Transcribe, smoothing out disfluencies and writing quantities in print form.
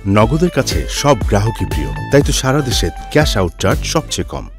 নগদের কাছে সব গ্রাহকই প্রিয়, তাই তো সারা দেশে ক্যাশ আউট চার্জ সবচেয়ে কম।